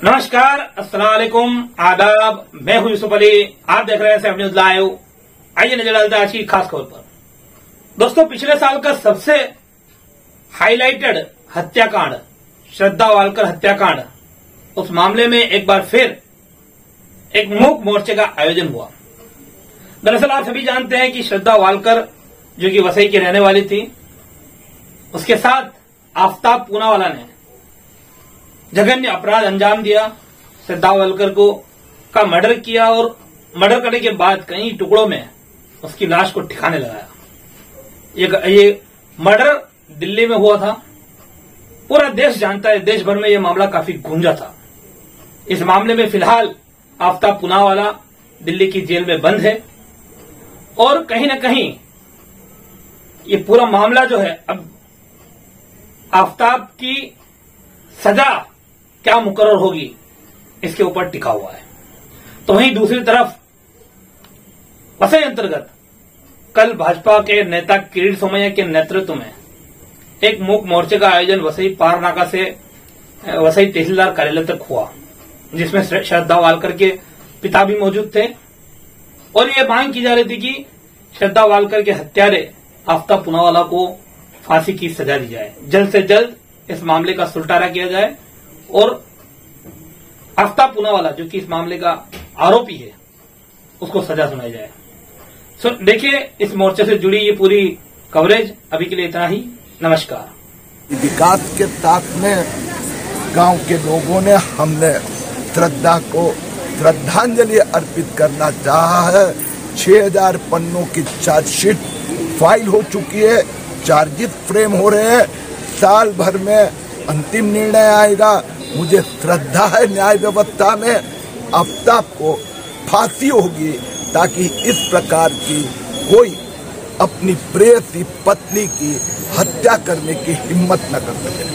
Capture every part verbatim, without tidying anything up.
नमस्कार, अस्सलाम वालेकुम, आदाब। मैं हूं यूसुफ अली, आप देख रहे हैं सेवन न्यूज लाइव। आइए नजर डालते हैं आज की खास खबर पर। दोस्तों, पिछले साल का सबसे हाईलाइटेड हत्याकांड, श्रद्धा वालकर हत्याकांड, उस मामले में एक बार फिर एक मूक मोर्चे का आयोजन हुआ। दरअसल आप सभी जानते हैं कि श्रद्धा वालकर जो कि वसई की रहने वाली थी, उसके साथ आफताब पूनावाला ने जघन्य अपराध अंजाम दिया। श्रद्धा वालकर को का मर्डर किया और मर्डर करने के बाद कई टुकड़ों में उसकी लाश को ठिकाने लगाया। ये ये मर्डर दिल्ली में हुआ था। पूरा देश जानता है, देश भर में यह मामला काफी गूंजा था। इस मामले में फिलहाल आफताब पूनावाला दिल्ली की जेल में बंद है और कहीं न कहीं ये पूरा मामला जो है, अब आफताब की सजा क्या मुकर्रर होगी इसके ऊपर टिका हुआ है। तो वहीं दूसरी तरफ वसई अंतर्गत कल भाजपा के नेता किरीट सोमैया के नेतृत्व में एक मूक मोर्चे का आयोजन वसई पारनाका से वसई तहसीलदार कार्यालय तक हुआ, जिसमें श्रद्धा वालकर के पिता भी मौजूद थे और ये मांग की जा रही थी कि श्रद्धा वालकर के हत्यारे आफताब पूनावाला को फांसी की सजा दी जाए। जल्द से जल्द इस मामले का सुलटारा किया जाए और आफताब पूनावाला जो कि इस मामले का आरोपी है, उसको सजा सुनाई जाए। सो देखिए इस मोर्चे से जुड़ी ये पूरी कवरेज। अभी के लिए इतना ही, नमस्कार। विकास के साथ में गांव के लोगों ने हमने श्रद्धा को श्रद्धांजलि अर्पित करना चाहा है। छह हजार पन्नों की चार्जशीट फाइल हो चुकी है, चार्जेस फ्रेम हो रहे हैं। साल भर में अंतिम निर्णय आएगा। मुझे श्रद्धा है न्याय व्यवस्था में आफताब को फांसी होगी, ताकि इस प्रकार की कोई अपनी प्रेयसी पत्नी की हत्या करने की हिम्मत न कर सके।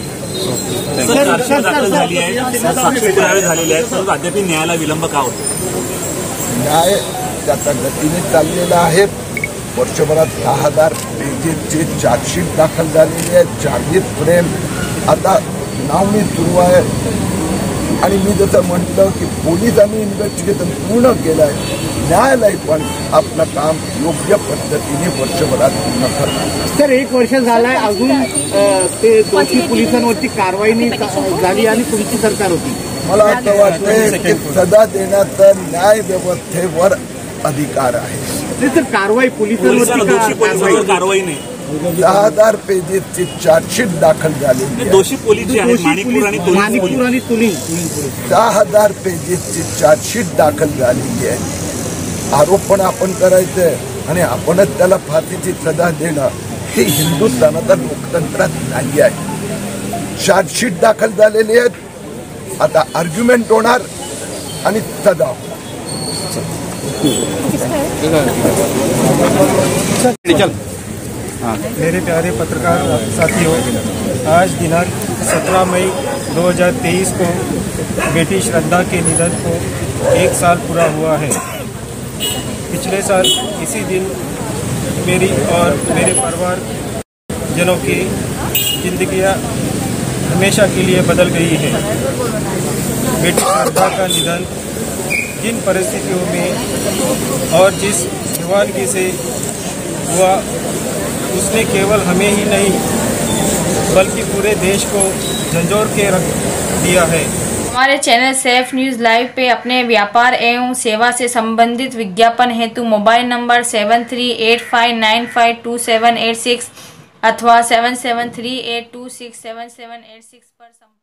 अद्याप न्यायाला विलंब का होतो? न्याय त्याच्या गतीने चाललेला आहे। वर्षभरात दहा हजार पेजेसची चार्जशीट दाखल झालेली आहे, चार्जेस फ्रेम आता सुनावणी सुरू आहे। आणि मी जसं म्हटलं की पोलिसांनी इन्व्हेस्टिगेशन पूर्ण केलं आहे, न्यायालय पण आपलं काम योग्य पद्धतीने वर्षभरात पूर्ण करणार। सर, एक वर्ष झालंय, अजून ते दोषी पोलिसांवरती कारवाई नाही झाली आणि तुमची सरकार होती। मला असं वाटतंय की सजा देण्याचा न्याय व्यवस्थेवर अधिकार आहे। सर, कारवाई पोलिसांवरती कारवाई नाही। दहा हजार पेजेसची चार्जशीट दाखल झालेली आहे। दोषी पोलीस जे आहेत माणिकपूर आणि माणिकपूर आणि तुलिंग, दहा हजार पेजेसची चार्जशीट दाखल झालेली आहे। आरोपण आपण करायचंय आणि आपणच त्याला फाशीची सजा देणं हे हिंदुस्थानाचा लोकतंत्रात नाही आहे। चार्जशीट दाखल झालेली आहेत, आता आर्ग्युमेंट होणार आणि सजा होणार। मेरे प्यारे पत्रकार साथियों, आज दिनांक सत्रह मई दो हज़ार तेईस को बेटी श्रद्धा के निधन को एक साल पूरा हुआ है। पिछले साल इसी दिन मेरी और मेरे परिवार जनों की जिंदगियां हमेशा के लिए बदल गई है। बेटी श्रद्धा का निधन जिन परिस्थितियों में और जिस दीवानगी से हुआ, उसने केवल हमें ही नहीं बल्कि पूरे देश को झंझोर के रख दिया है। हमारे चैनल सेफ न्यूज़ लाइव पे अपने व्यापार एवं सेवा से संबंधित विज्ञापन हेतु mobile number seven three eight five nine five two seven eight six अथवा seven seven three eight two six seven seven eight six पर